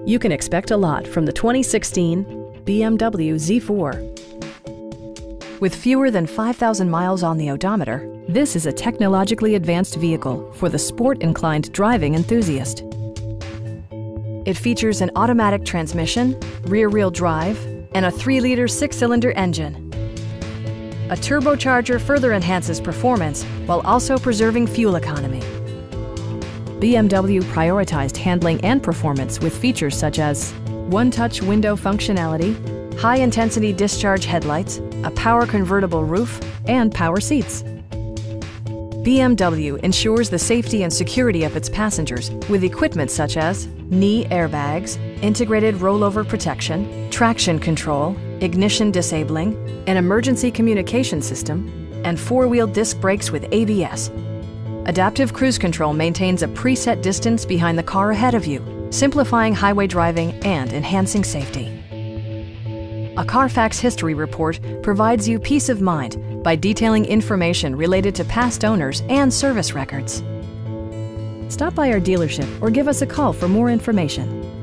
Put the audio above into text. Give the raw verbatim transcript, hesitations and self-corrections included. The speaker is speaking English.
You can expect a lot from the twenty sixteen B M W Z four. With fewer than five thousand miles on the odometer, this is a technologically advanced vehicle for the sport-inclined driving enthusiast. It features an automatic transmission, rear-wheel drive, and a three liter six-cylinder engine. A turbocharger further enhances performance while also preserving fuel economy. B M W prioritized handling and performance with features such as one-touch window functionality, high-intensity discharge headlights, a power convertible roof, and power seats. B M W ensures the safety and security of its passengers with equipment such as knee airbags, integrated rollover protection, traction control, ignition disabling, an emergency communication system, and four-wheel disc brakes with A B S. Adaptive Cruise Control maintains a preset distance behind the car ahead of you, simplifying highway driving and enhancing safety. A Carfax history report provides you peace of mind by detailing information related to past owners and service records. Stop by our dealership or give us a call for more information.